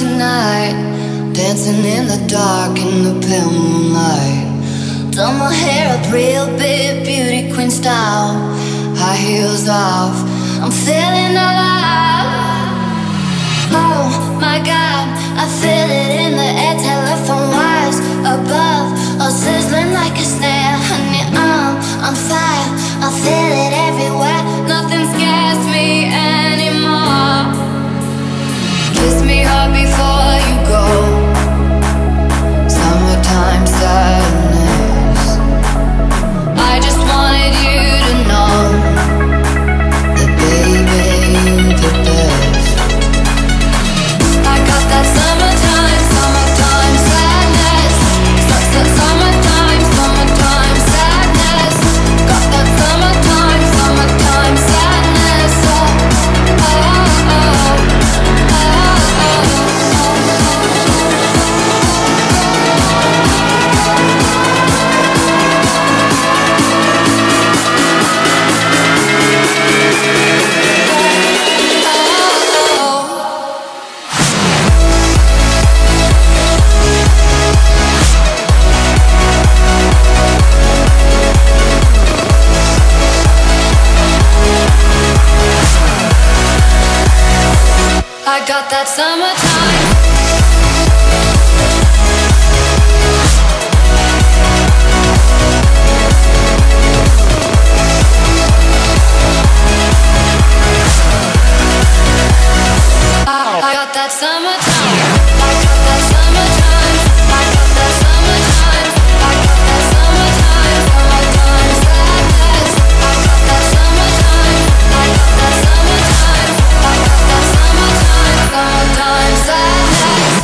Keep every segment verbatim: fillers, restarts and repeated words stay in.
tonight, dancing in the dark in the pale moonlight. Done my hair up real big, beauty queen style, high heels off, I'm feeling alive. Oh my God, I feel it in the air, telephone wires above, all sizzling like a snare. Honey, I'm on fire, I feel it everywhere, nothing scares me anymore. Kiss me hard before you go, summertime sadness. I just wanted you to know that baby, you're the best. I got that summertime, summertime sadness. Summertime, summertime sadness. Got that summertime, summertime sadness. Oh, oh, oh. I got that summertime. I got that summertime. I got that summertime. I got that summertime. I got that summertime. Summertime sadness. I got that summertime. I got that summertime. I got that summertime. Summertime sadness.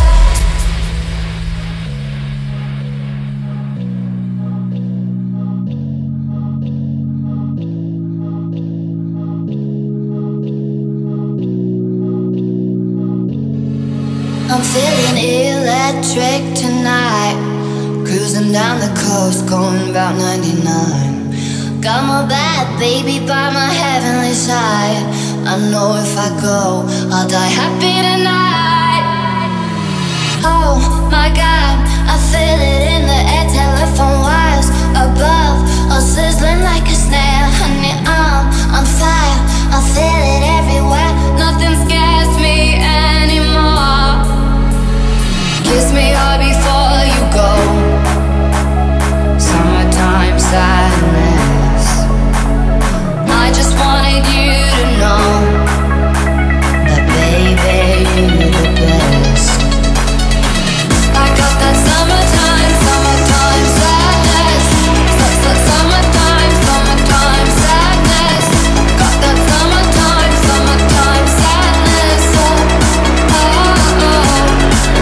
I'm feeling electric tonight, cruising down the coast, going about ninety-nine. Got my bad baby by my heavenly side. I know if I go, I'll die happy tonight. Oh my God, I feel it in the air, telephone wires above, all sizzling like a snare. Honey, I'm on fire, I feel it everywhere, nothing scares me anymore. Kiss me hard before you go, summertime sadness. I just wanted you to know that baby, you're the best. I got that summertime, summertime sadness. Summertime, summertime sadness. Got that summertime, summertime sadness. Oh, oh, oh.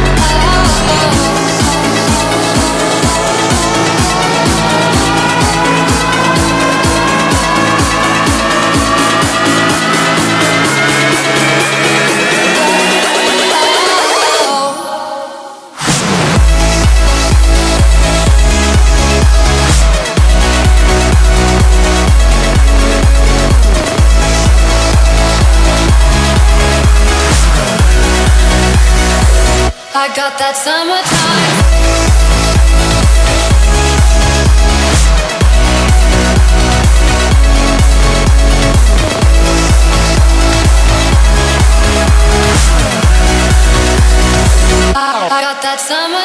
I got that summertime. I got that summer.